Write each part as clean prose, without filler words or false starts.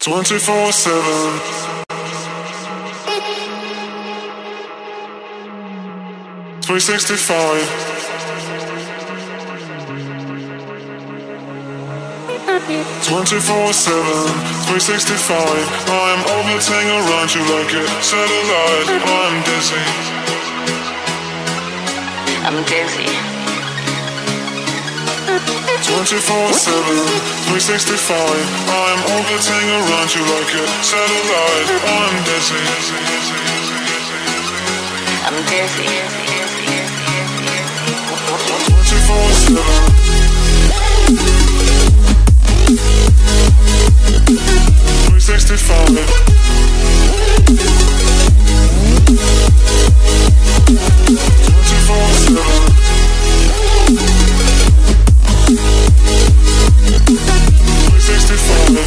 24/7. 365. 24/7, 365. I'm orbiting around you like a satellite. I'm dizzy. I'm dizzy. 24/7, 365. I'm orbiting around you like a satellite. I'm dizzy. I'm dizzy. 24/7. 365. 24/7. 365.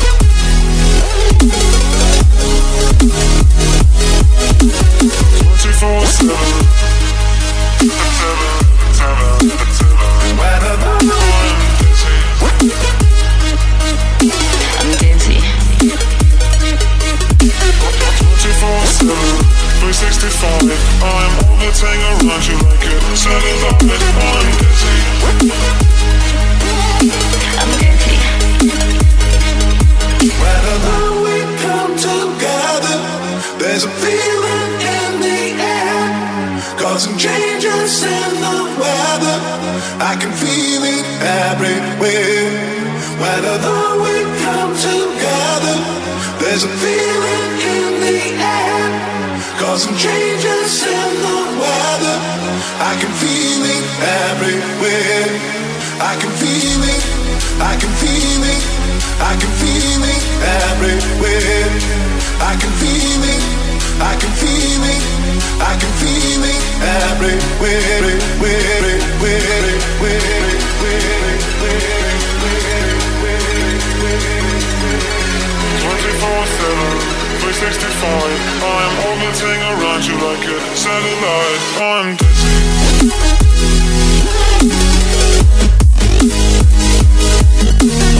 24/7. I'm dizzy. 24/7, 365. I'm orbiting around you like a satellite. I'm dizzy. I'm dizzy. Whenever we come together, there's a feeling in the air, causing changes in the weather. I can feel it everywhere. Whenever we come together, there's a feeling in the air, causing changes in the weather. I can feel it everywhere. I can feel it. I can feel it. I can feel it everywhere. I can feel it. I can feel it. I can feel it everywhere. 24/7, 365. I'm orbiting around you like a satellite. I'm dizzy.